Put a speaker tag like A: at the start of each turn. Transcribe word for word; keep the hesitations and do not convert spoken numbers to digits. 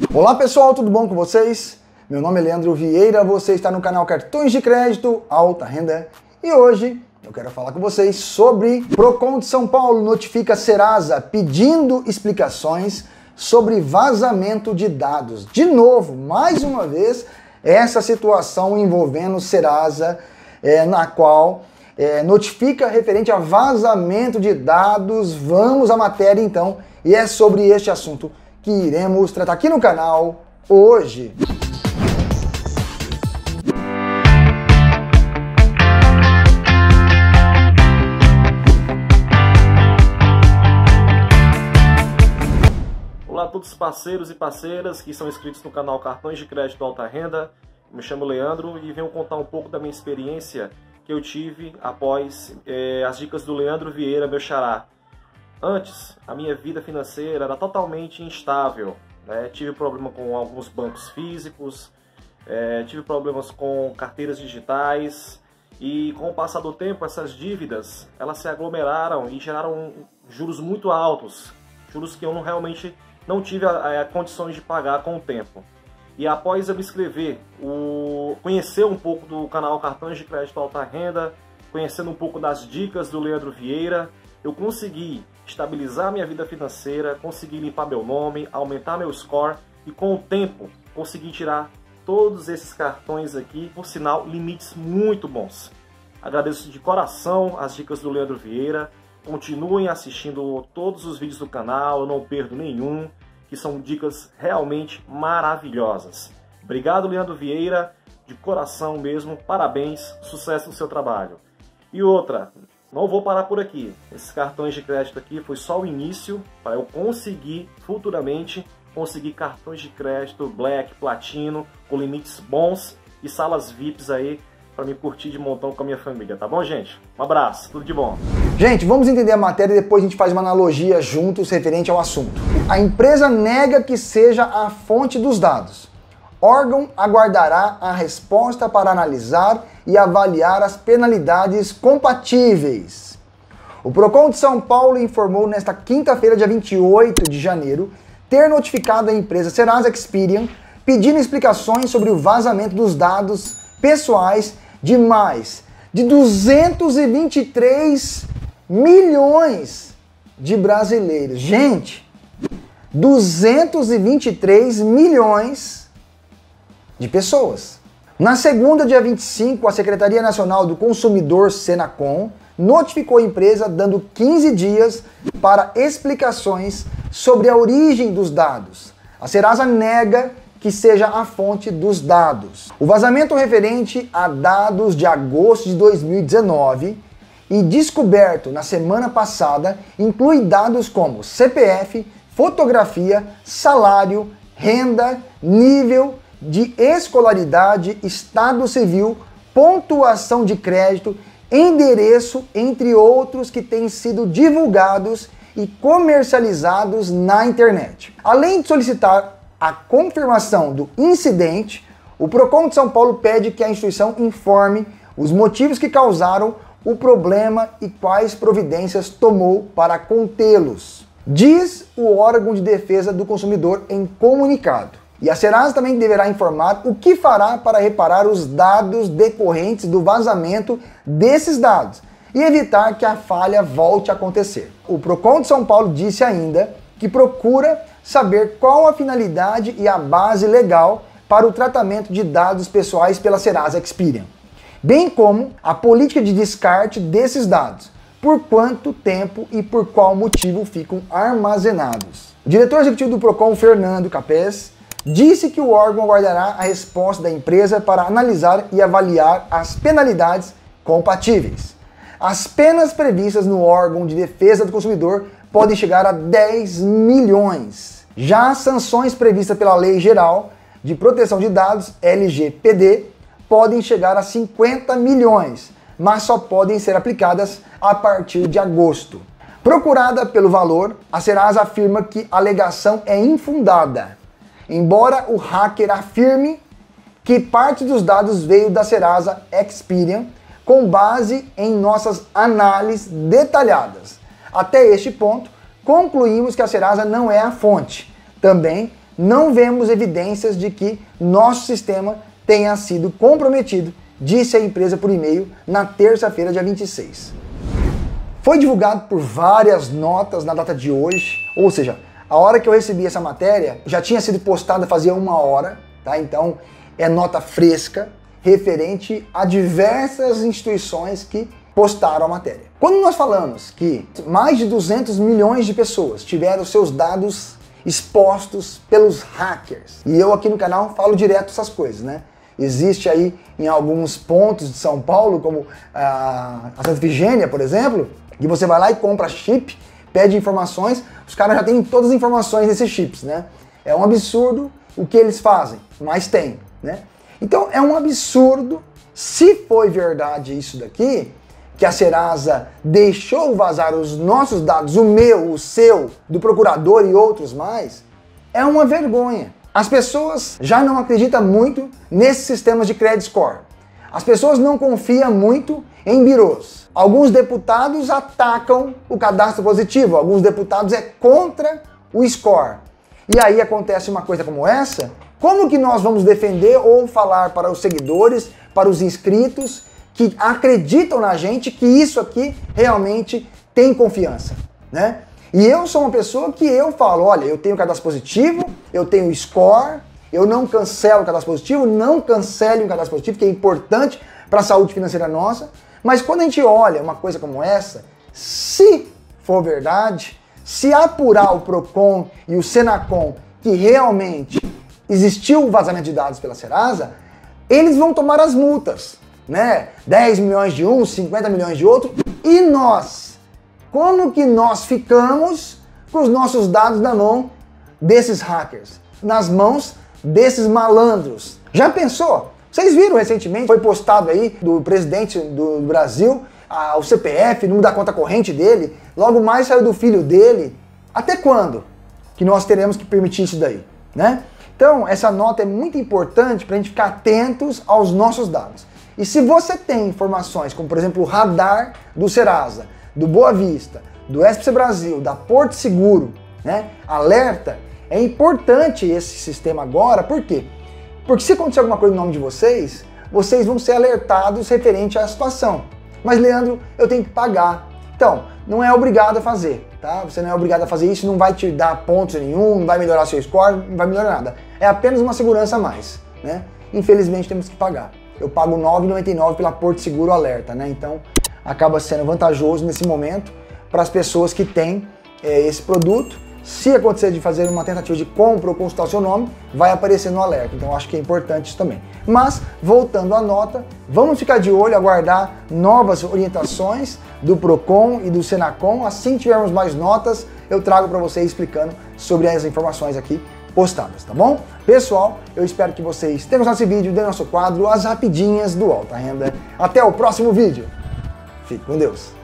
A: Olá pessoal, tudo bom com vocês? Meu nome é Leandro Vieira, você está no canal Cartões de Crédito Alta Renda e hoje eu quero falar com vocês sobre Procon de São Paulo notifica Serasa pedindo explicações sobre vazamento de dados. De novo, mais uma vez, essa situação envolvendo Serasa, é, na qual é, notifica referente a vazamento de dados. Vamos à matéria então, e é sobre este assunto que iremos tratar aqui no canal hoje.
B: Olá a todos os parceiros e parceiras que são inscritos no canal Cartões de Crédito Alta Renda. Me chamo Leandro e venho contar um pouco da minha experiência que eu tive após é, as dicas do Leandro Vieira, meu xará. Antes, a minha vida financeira era totalmente instável, né? Tive problema com alguns bancos físicos, é, tive problemas com carteiras digitais e com o passar do tempo essas dívidas elas se aglomeraram e geraram juros muito altos, juros que eu não, realmente não tive a, a, condições de pagar com o tempo. E após eu me inscrever, o, conhecer um pouco do canal Cartões de Crédito Alta Renda, conhecendo um pouco das dicas do Leandro Vieira, eu consegui estabilizar minha vida financeira, consegui limpar meu nome, aumentar meu score e com o tempo consegui tirar todos esses cartões aqui, por sinal, limites muito bons. Agradeço de coração as dicas do Leandro Vieira, continuem assistindo todos os vídeos do canal, eu não perdo nenhum, que são dicas realmente maravilhosas. Obrigado, Leandro Vieira, de coração mesmo, parabéns, sucesso no seu trabalho. E outra, não vou parar por aqui. Esses cartões de crédito aqui foi só o início para eu conseguir futuramente conseguir cartões de crédito Black, Platino, com limites bons e salas V I Ps aí para me curtir de montão com a minha família, tá bom, gente? Um abraço, tudo de bom.
A: Gente, vamos entender a matéria e depois a gente faz uma analogia juntos referente ao assunto. A empresa nega que seja a fonte dos dados. Órgão aguardará a resposta para analisar e avaliar as penalidades compatíveis. O Procon de São Paulo informou nesta quinta-feira, dia vinte e oito de janeiro, ter notificado a empresa Serasa Experian pedindo explicações sobre o vazamento dos dados pessoais de mais de duzentos e vinte e três milhões de brasileiros. Gente, duzentos e vinte e três milhões de pessoas. Na segunda, dia vinte e cinco, a Secretaria Nacional do Consumidor, Senacom, notificou a empresa dando quinze dias para explicações sobre a origem dos dados. A Serasa nega que seja a fonte dos dados. O vazamento referente a dados de agosto de dois mil e dezenove e descoberto na semana passada inclui dados como C P F, fotografia, salário, renda, nível de escolaridade, estado civil, pontuação de crédito, endereço, entre outros que têm sido divulgados e comercializados na internet. Além de solicitar a confirmação do incidente, o Procon de São Paulo pede que a instituição informe os motivos que causaram o problema e quais providências tomou para contê-los. Diz o órgão de defesa do consumidor em comunicado. E a Serasa também deverá informar o que fará para reparar os dados decorrentes do vazamento desses dados e evitar que a falha volte a acontecer. O Procon de São Paulo disse ainda que procura saber qual a finalidade e a base legal para o tratamento de dados pessoais pela Serasa Experian, bem como a política de descarte desses dados, por quanto tempo e por qual motivo ficam armazenados. O diretor executivo do Procon, Fernando Capes, disse que o órgão aguardará a resposta da empresa para analisar e avaliar as penalidades compatíveis. As penas previstas no órgão de defesa do consumidor podem chegar a dez milhões. Já as sanções previstas pela Lei Geral de Proteção de Dados, L G P D, podem chegar a cinquenta milhões, mas só podem ser aplicadas a partir de agosto. Procurada pelo valor, a Serasa afirma que a alegação é infundada, embora o hacker afirme que parte dos dados veio da Serasa Experian com base em nossas análises detalhadas. Até este ponto, concluímos que a Serasa não é a fonte. Também não vemos evidências de que nosso sistema tenha sido comprometido, disse a empresa por e-mail na terça-feira, dia vinte e seis. Foi divulgado por várias notas na data de hoje, ou seja, a hora que eu recebi essa matéria já tinha sido postada fazia uma hora, tá? Então é nota fresca, referente a diversas instituições que postaram a matéria. Quando nós falamos que mais de duzentos milhões de pessoas tiveram seus dados expostos pelos hackers, e eu aqui no canal falo direto essas coisas, né? Existe aí em alguns pontos de São Paulo, como a Santa Efigênia, por exemplo, que você vai lá e compra chip, pede informações, os caras já têm todas as informações desses chips, né? É um absurdo o que eles fazem, mas tem, né? Então é um absurdo, se foi verdade isso daqui, que a Serasa deixou vazar os nossos dados, o meu, o seu, do procurador e outros mais, é uma vergonha. As pessoas já não acreditam muito nesses sistemas de credit score. As pessoas não confiam muito em birôs. Alguns deputados atacam o cadastro positivo, alguns deputados é contra o score. E aí acontece uma coisa como essa, como que nós vamos defender ou falar para os seguidores, para os inscritos, que acreditam na gente que isso aqui realmente tem confiança, né? E eu sou uma pessoa que eu falo, olha, eu tenho cadastro positivo, eu tenho score, eu não cancelo o cadastro positivo, não cancele o cadastro positivo, que é importante para a saúde financeira nossa, mas quando a gente olha uma coisa como essa, se for verdade, se apurar o Procon e o Senacom que realmente existiu o vazamento de dados pela Serasa, eles vão tomar as multas, né? dez milhões de um, cinquenta milhões de outro, e nós? Como que nós ficamos com os nossos dados na mão desses hackers? Nas mãos desses malandros? Já pensou? Vocês viram recentemente, foi postado aí do presidente do Brasil, a, o C P F, número da conta corrente dele, logo mais saiu do filho dele. Até quando que nós teremos que permitir isso daí, né? Então, essa nota é muito importante para a gente ficar atentos aos nossos dados. E se você tem informações, como por exemplo o radar do Serasa, do Boa Vista, do S P C Brasil, da Porto Seguro, né, alerta, é importante esse sistema agora, por quê? Porque se acontecer alguma coisa no nome de vocês, vocês vão ser alertados referente à situação. Mas Leandro, eu tenho que pagar. Então, não é obrigado a fazer, tá? Você não é obrigado a fazer isso, não vai te dar pontos nenhum, não vai melhorar seu score, não vai melhorar nada. É apenas uma segurança a mais, né? Infelizmente temos que pagar. Eu pago nove reais e noventa e nove centavos pela Porto Seguro Alerta, né? Então acaba sendo vantajoso nesse momento para as pessoas que têm é, esse produto. Se acontecer de fazer uma tentativa de compra ou consultar o seu nome, vai aparecer no alerta. Então acho que é importante isso também. Mas, voltando à nota, vamos ficar de olho, aguardar novas orientações do Procon e do Senacom. Assim que tivermos mais notas, eu trago para vocês explicando sobre as informações aqui postadas, tá bom? Pessoal, eu espero que vocês tenham gostado desse vídeo, do nosso quadro As Rapidinhas do Alta Renda. Até o próximo vídeo. Fique com Deus.